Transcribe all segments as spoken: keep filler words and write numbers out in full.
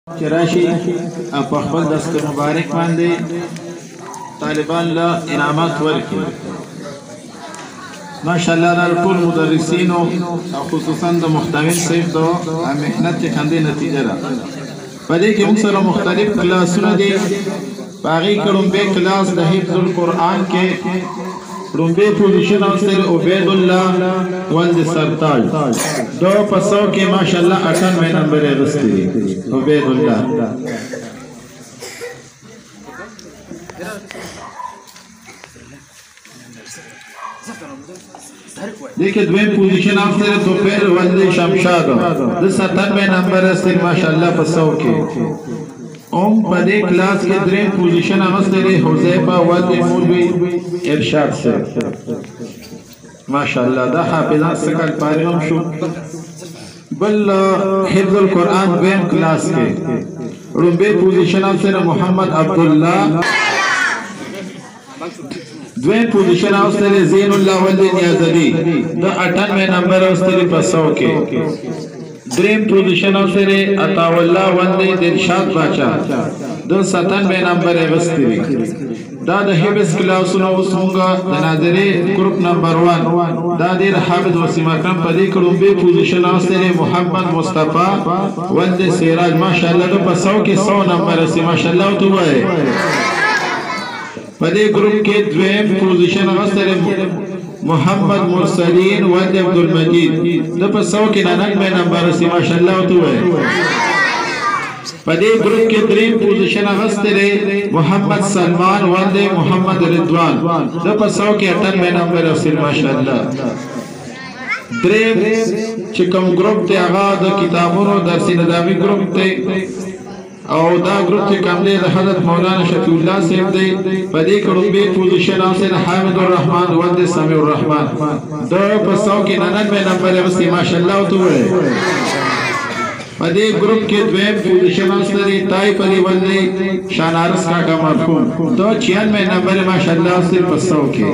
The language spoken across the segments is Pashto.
چراشی په خپل دستور مبارک باندې طالبان له انعامات ورکړي. ماشاءالله د ټول مدرسینو او خصوصا د محتمل صاحب د محنت کې کندې نتیجه ده. په دې کې موږ سره مختلف کلاسونه دي. باغی کلمبه کلاس د حفظ القرآن کې لومبه پوزیشن اوسره عبید الله ولد سرتاج دو پسو کې ماشاءالله اٹھانوے نمبر غستی عبید الله. دیکھیں دویم پوزیشن اوسره دوپہر ولد شمشاد د ستانوے نمبر غستی ماشاءالله پسو کې. ام پدے کلاس کے درین پوزیشن اغسطر حضیبہ ولد مولوی ارشاد سے ماشاءاللہ دا حافظان سکال پارغم شو. بل حفظ القرآن دویم کلاس کے رنبے پوزیشن اغسطر محمد عبداللہ دویم پوزیشن اغسطر زین اللہ ولد نیازدی دا اٹھانوے نمبر اغسطر پسو کے. دریم پوزیشن اوسره عطاءالله ولد دلشاد باچا د ستانوے نمبر غستی. دا د حفظ کلاسونو اوس موږ د ناظرې گروپ نمبر ون دا د حافظ وسیم اکرم په دې کلمبه پوزیشن اوسره محمد مصطفی ولد سراج ماشاءالله د پسو کې سو نمبر سی ماشاءالله تو وای. په دې گروپ کې دویم پوزیشن اوسره محمد مرسلین ولد عبدالمجید د پسو کې ننانوے نمبر سی ماشاءالله تو ہے. پدې گروپ کې دریم پوزیشن اغستره محمد سلمان ولد محمد رضوان د پسو کې اٹھانوے نمبر سی ماشاءالله. دریم چې کوم گروپ ته هغه د کتابونو درس نظامی گروپ ته او دا گروپ ته کم دی د حضرت مولانا شفیع الله صاحب دی. په دې کلمبه پوزیشن اوسره حامد الرحمن ولد سمیع الرحمن د پسو کې ننانوے نمبر غستی ماشاءالله تو ہے. په دې گروپ کې دویم پوزیشن اوسره تای پری ولد شانارس کاکا مرحوم د چھیانوے نمبر ماشاءالله اوسره پسو کې.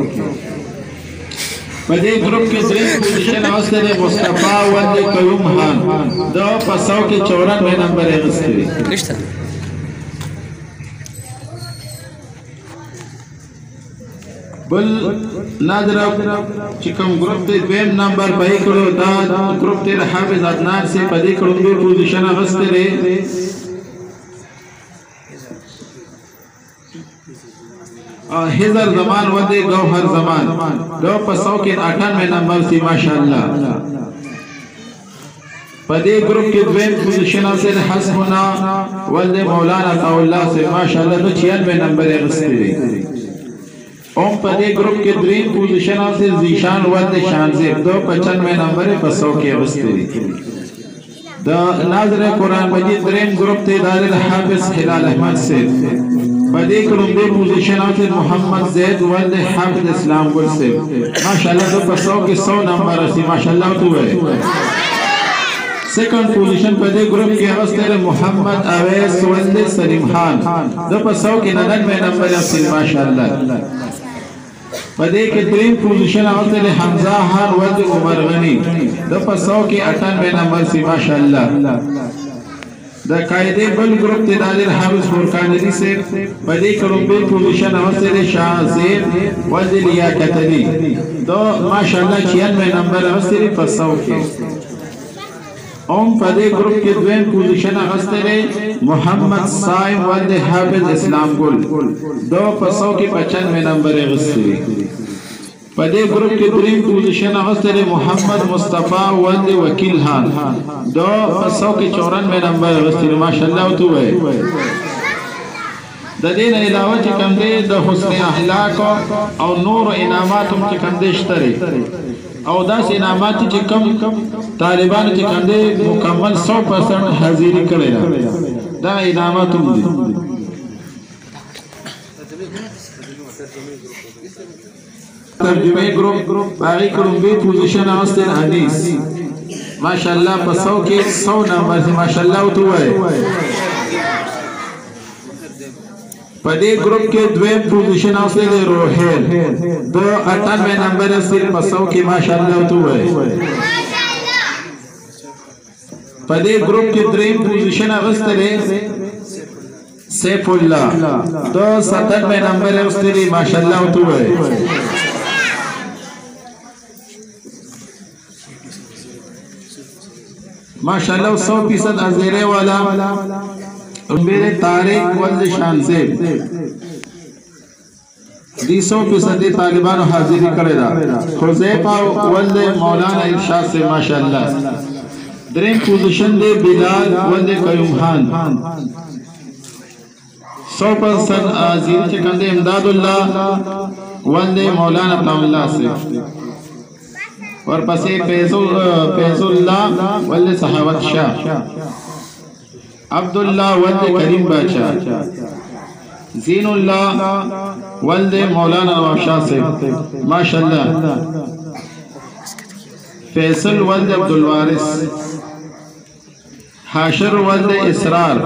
په دې گروپ کې دریم پوزیشن اوسره مصطفی ولد قیوم خان د پسو کې چورانوے نمبر غستی. بل نادر چې کوم گروپ ته دویم نمبر پای کړو دا گروپ ته حافظ عدنان سے په دې کلمبه پوزیشن غسته حضر زمان ود گوہر زمان دو پسو کے اٹھانوے نمبر سی ماشاءاللہ. پدے گروپ کے دویم پوزیشن سے حسبنا ولد مولانا عطاءاللہ سے ماشاءاللہ دو چھیانوے نمبر غستے. ام پدے گروپ کے دریم پوزیشن سے زیشان ولد شانزیب دو پچانوے نمبر پسو کے غستے. دا ناظر قرآن مجید دریم گروپ تے دار الحافظ حلال احمد سے پدے کلمبے پوزیشن سے محمد زید ولد حافظ اسلام گل سے ماشاءاللہ دو پسو کے سو نمبر سی ماشاءاللہ تو ہے. سیکنڈ پوزیشن پدے گروپ کے غسطر محمد اویس ولد سلیم خان دو پسو کے ننانوے نمبر سی ماشاءاللہ. پدے کے ترین پوزیشن غسطر حمزہ خان ولد عمر غنی دو پسو کے اٹھانوے نمبر سی ماشاءاللہ. دا قائدے بل گروپ تے دادر حافظ فرقانری سے پدے کلمبے پوزیشن غسطر شاہ زید ولد لیاقت علی دو ماشاءاللہ چھیانوے نمبر غسطر پسو کے. ام پدے گروپ کے دویم پوزیشن غسطر محمد صائم ولد حافظ اسلام گل دو پسو کے پچانوے نمبر غسطر. پدے گروپ کے دریم پوزیشن غسطر محمد مصطفی ولد وکیل خان دو پسو کے چورانوے نمبر غسطر ماشاءاللہ تو ہے. دا دین علاوہ چی کم دے دا حسن احلاق او نور انعامات ہم چی کم دے شترے او دا سی انعامات چی کم طالبان چی کم دے مکمل سو پرسنٹ حضیری کرے دا انعامات ہم دے. ترجمه گروپ باقی کلمبه پوزیشن آستر حدیث ماشاءاللہ پسو کے سو نمبر سے ماشاءاللہ تو ہے. پدے گروپ کے دویم پوزیشن آستر روحیل دو اٹھانوے نمبر سے پسو کے ماشاءاللہ تو ہے. पदे ग्रुप के dream position अवस्थे सैफुल्लाह तो सत्तानवे नंबर है उसके लिए माशाल्लाह तो है माशाल्लाह सौ फीसद अजेरे वाला मेरे तारिक वल्द शान से सौ फीसद तालिबान हाजिरी करेगा हुज़ैफा वल्द मौलाना इरशाद से माशाल्लाह ड्रीम पोजीशन दे बिलाल वल्द कयूम खान सौ परसेंट हाजिरी के कंधे इमदादुल्लाह वल्द मौलाना ताउल्लाह से और पसे फैजुल्लाह वल्द सहावत शाह अब्दुल्लाह वल्द करीम बादशाह ज़ीनुल्लाह वल्द मौलाना नवाब शाह से माशाल्लाह फैसल वल्द अब्दुल वारिस हाशर वल्द इसरार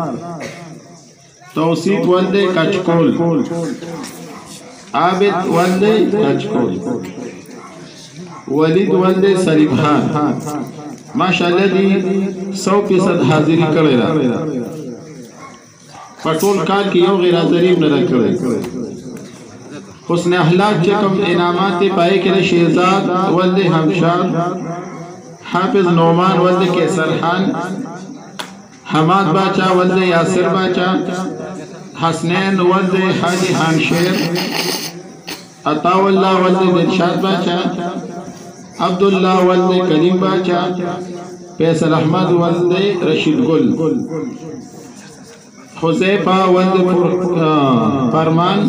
तौसीफ वल्द कचकोल आबिद वल्द कचकोल वलीद वल्द सलीम खान माशाल्लाह जी सौ फीसद हाजिरी करेगा पटोल काल की यो गैर जरीब न करे उसने अहलाक के कम इनामात पाए के शेहजाद वल्द हमशाद हाफिज नोमान वल्द कैसर खान हमाद बाचा वल्द यासिर बाचा हसनैन वल्द हाजी खान शेर अताउल्लाह वल्द दिलशाद बाचा अब्दुल्ला वल्द करीम बाचा फैसल अहमद वल्द रशीद गुल हुज़ैफा वल्द फरमान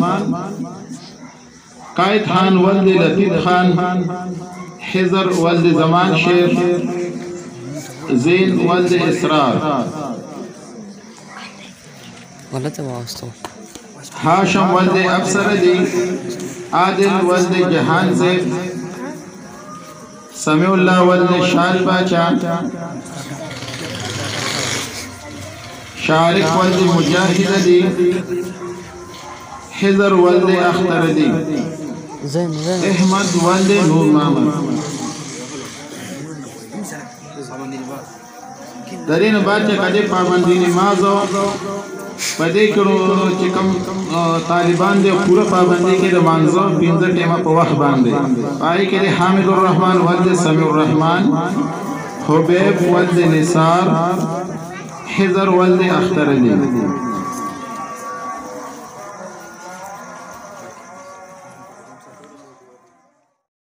कायद खान वल्द लतीफ खान हिजर वल्द जमान शेर ज़ैन वल्द इसरार हाशम वल्द अफसर अली आदिल वल्द जहान से समीउल्लाह वल्द शाल बाचा शारिक वल्द मुजाहिद अली हिजर वल्द अख्तर अली अहमद वल्द नूर मोहम्मद दरीन बाचा कदे पाबंदी नमाजो पदे करो चिकम तालिबान दे पूरा पाबंदी के मांगो पिंजर टेमा पवाह बांधे आई के हामिदुर रहमान वल्द समीउर रहमान हुबैब वल्द निसार हिजर वल्द अख्तर अली